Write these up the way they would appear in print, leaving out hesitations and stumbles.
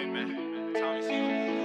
Hey man, Tommy C.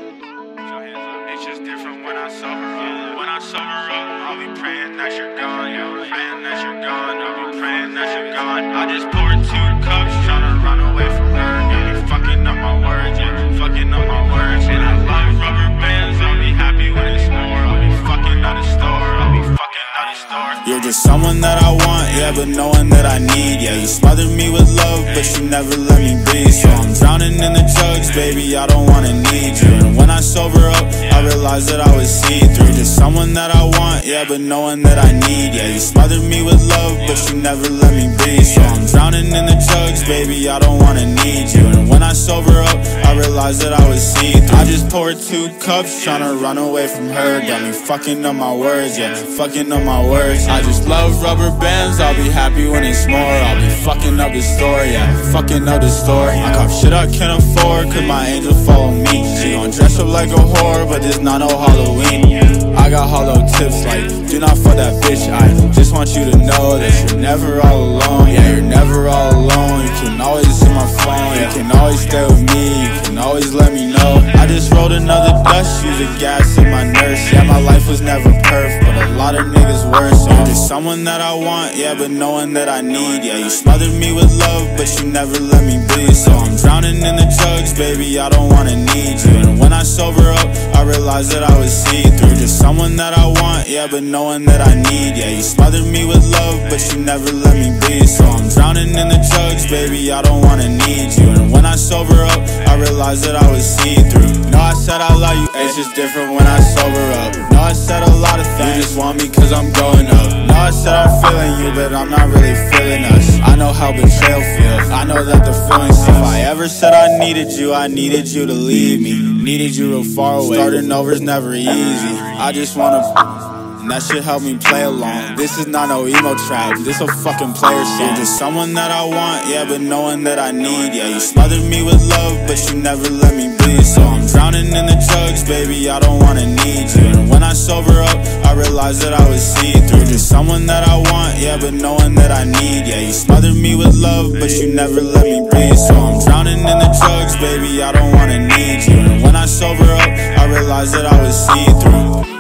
Put your hands up. It's just different when I sober up. When I sober up, I'll be praying that you're gone. Yeah, praying that you're gone. I'll be praying that you're gone. I just poured 2 cups, tryna run away from her. Yeah, you fucking up my words. Yeah, fucking up my words. And I love rubber bands. I'll be happy when it's more. I'll be fucking out the store. I'll be fucking out the store. You're just someone that I want, yeah, but no one that I need. Yeah, you smothered me with love, but you never let me breathe. So I'm drowning in the drugs, baby, I don't wanna need you. And when I sober up, I realize that I was see-through. Just someone that I want, yeah, but no one that I need. Yeah, you smothered me with love, but you never let me breathe. So I'm drowning in the drugs, baby, I don't wanna need you. And when I sober up, I realize that I was see-through. I just poured 2 cups, tryna run away from her. Got me fucking up my words, yeah, fucking up my words. I just love rubber bands, I'll be happy when it's more. I'll be fucking up the store, yeah, fucking up the store. I cop shit I can't afford, cause my angel follow me. She gon' dress up like a whore, but it's not no Halloween. I got hollow tips like, do not fuck that bitch. I just want you to know that you're never all alone. Yeah, you're never all alone. You can always hit my phone, you can always stay with me, you can always let me know. I just rolled another dust, use the gas in my nurse. Yeah, my life was never perfect, but a lot of niggas worse. You're just someone that I want, yeah, but no one that I need. Yeah, you smothered me with love, but you never let me breathe. So I'm drowning in the drugs, baby, I don't wanna need you. And when I sober up, I realize that I was see-through. Just someone that I want, yeah, but no one that I need. Yeah, you smothered me with love, but you never let me breathe. So I'm drowning in the drugs, baby, I don't wanna need you. And when I sober up, I realize that I was see-through. No, I said I love you, it's just different when I sober up. No, I said a lot of things, you just want me cause I'm going up. No, I said I'm feeling you, but I'm not really feeling us. I know how betrayal feels, I know that the feeling sucks. If I ever said I needed you to leave me. Needed you real far away, starting over's never easy. I just wanna, and that shit help me play along. This is not no emo trap, this a fucking player song. You're just someone that I want, yeah, but no one that I need. Yeah, you smothered me with love, but you never let me breathe. So I'm drowning in the drugs, baby, I don't wanna need you. And when I sober up, I realize that I was see-through. Just someone that I want, yeah, but no one that I need. Yeah, you smothered me with love, but you never let me breathe. So I'm drowning in the drugs, baby, I don't wanna need you. And when I sober up, I realize that I was see-through.